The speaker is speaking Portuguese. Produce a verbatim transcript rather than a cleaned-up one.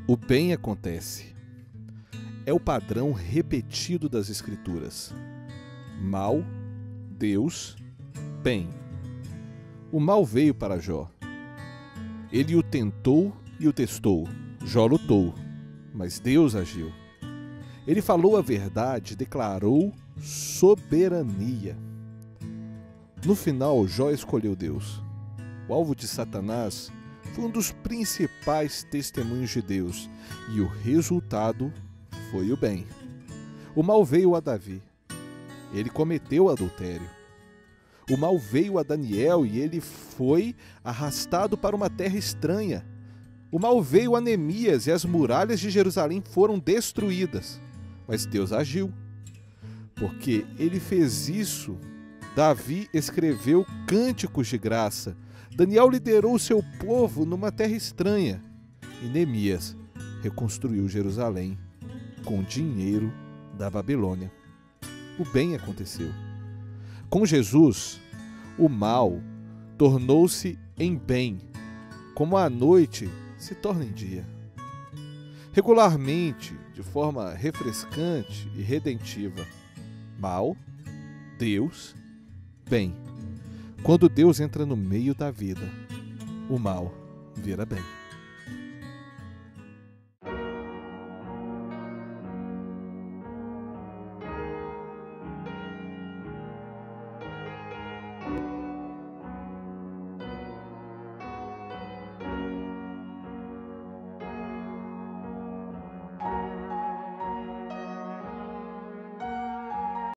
O bem acontece. É o padrão repetido das Escrituras. Mal, Deus, bem. O mal veio para Jó. Ele o tentou e o testou. Jó lutou, mas Deus agiu. Ele falou a verdade, declarou soberania. No final, Jó escolheu Deus. O alvo de Satanás foi um dos principais testemunhos de Deus, e o resultado foi o bem. O mal veio a Davi. Ele cometeu adultério. O mal veio a Daniel e ele foi arrastado para uma terra estranha. O mal veio a Neemias e as muralhas de Jerusalém foram destruídas. Mas Deus agiu. Porque ele fez isso, Davi escreveu cânticos de graça. Daniel liderou o seu povo numa terra estranha. E Neemias reconstruiu Jerusalém com dinheiro da Babilônia. O bem aconteceu. Com Jesus, o mal tornou-se em bem, como a noite se torna em dia. Regularmente, de forma refrescante e redentiva. Mal, Deus, bem. Quando Deus entra no meio da vida, o mal vira bem.